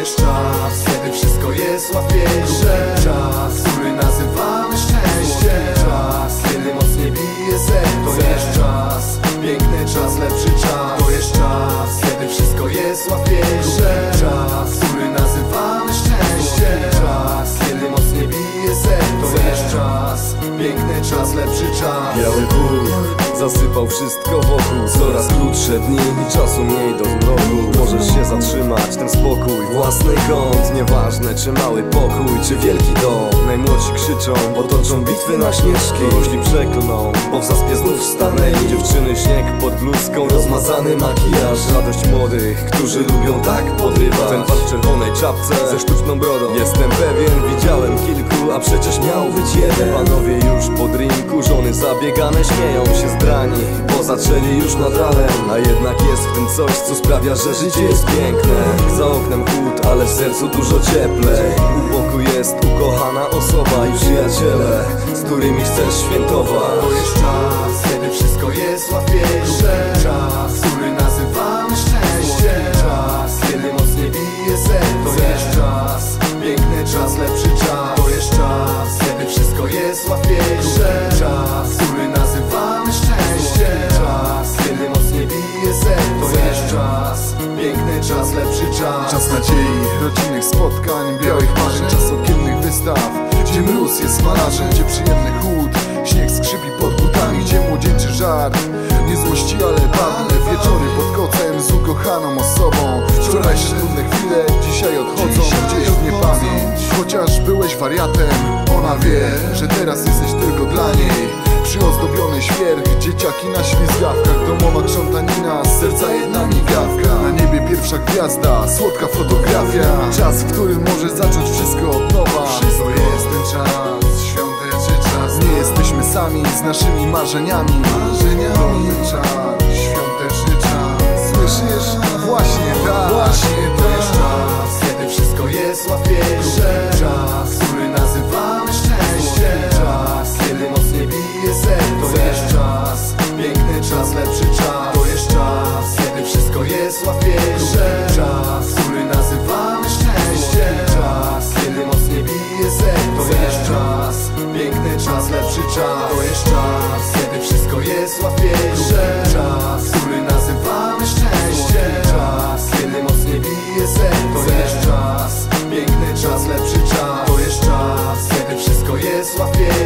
jest czas, kiedy wszystko jest łatwiejsze. Czas, który nazywamy szczęściem. Czas, kiedy mocniej bije serce. To jest czas, piękny czas, lepszy czas. To jest czas, kiedy wszystko jest łatwiejsze. Czas, który nazywamy szczęściem. Czas, kiedy mocniej bije serce. To jest czas, piękny czas, lepszy czas. Biały ból zasypał wszystko wokół. Coraz krótsze dni i czasu mniej do zmroku. Możesz się zatrzymać, ten spokój, własny kąt. Nieważne czy mały pokój, czy wielki dom. Najmłodsi krzyczą, bo toczą bitwy na śnieżki. Dorośli przeklną, bo w zaspie znów stanęli. Dziewczyny śnieg pod bluzką, rozmazany makijaż. Radość młodych, którzy lubią tak podrywać. Ten pan w czerwonej czapce ze sztuczną brodą. Jestem pewien, widziałem kilku, a przecież miał być jeden. Panowie już po drinku, żony zabiegane śmieją się zdrani, bo zaczęli już nad ranem. A jednak jest w tym coś, co sprawia, że życie jest piękne. Za oknem chłód, ale w sercu dużo cieplej. U boku jest ukochana osoba i przyjaciele, z którymi chcesz świętować. To jest czas, kiedy wszystko jest łatwiejsze. Czas, który nazywamy szczęściem. Czas, kiedy mocniej bije serce. To jest czas, piękny czas, lepszy czas. To jest czas, kiedy wszystko jest łatwiejsze. Czas, który nazywamy szczęściem. Czas, kiedy mocniej bije serce. To jest czas, piękny czas, lepszy czas. Czas nadziei, rodzinnych spotkań, białych marzeń, czas okiennych wystaw, gdzie mróz jest malarzem, gdzie przyjemny chłód, śnieg skrzypi pod butami, gdzie młodzieńczy żart, nie złości, ale bawne wieczory pod kocem z ukochaną osobą. Wczorajsze trudne chwile dzisiaj odchodzą gdzieś w niepamięć. Chociaż byłeś wariatem, ona wie, że teraz jesteś tylko dla niej. Przyozdobiony świerk, dzieciaki na ślizgawkach, domowa krzątanina, z serca jedna migawka. Na niebie pierwsza gwiazda, słodka fotografia. Czas, w którym może zacząć wszystko od nowa. To jest ten czas, świąteczny czas. Nie jesteśmy sami z naszymi marzeniami. To ten czas, świąteczny czas. Słyszysz? Właśnie tak. Właśnie to jest czas, kiedy wszystko jest łatwiejsze. Czas, który nazywamy szczęściem. Czas, kiedy mocniej bije serce. To jest czas, piękny czas, lepszy czas. To jest czas, kiedy wszystko jest łatwiejsze. Czas, który nazywamy szczęściem. Czas, kiedy mocniej bije serce. To jest czas, piękny czas, lepszy czas. To jest czas, kiedy wszystko jest łatwiejsze. Czas, który nazywamy szczęściem. Czas, kiedy mocniej bije serce. To jest czas, piękny czas, lepszy czas. To jest czas, kiedy wszystko jest łatwiejsze.